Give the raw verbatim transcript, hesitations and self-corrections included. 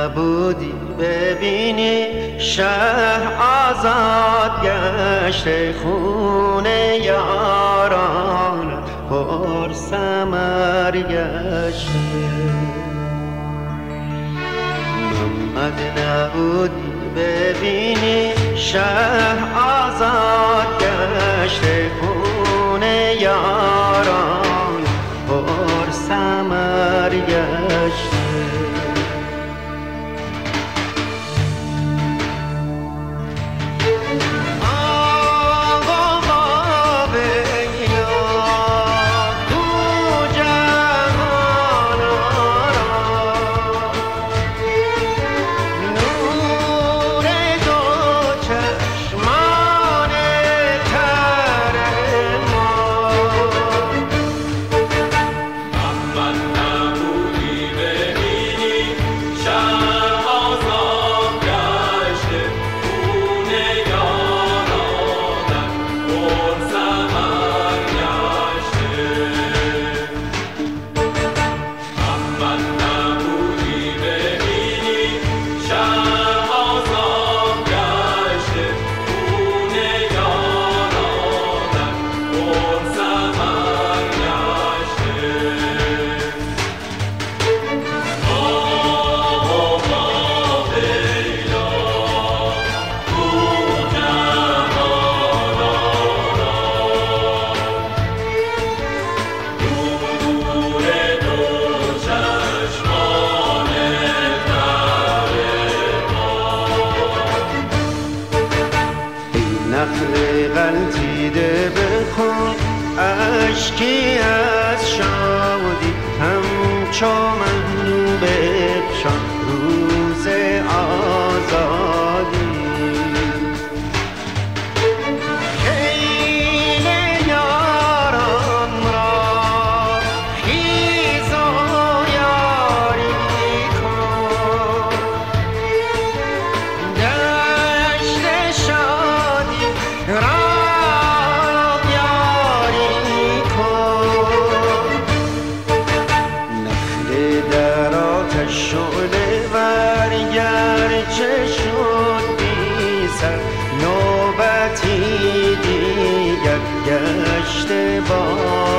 نبودی ببینی شهر آزاد گشته، خونه یاران پر ثمر گشته. محمد نبودی ببینی شهر آزاد گشته، خونه یاران پر ثمر گشته. نخل غلطیده بخون اشکی از شادی، همچو من بفشان روز آزادی. خیل یاران را خیز و یاری کن، دشت شادی را بیاری کن. نخل در آتش شعله ور گرچه شد بی سر، نوبتی دیگر گشته با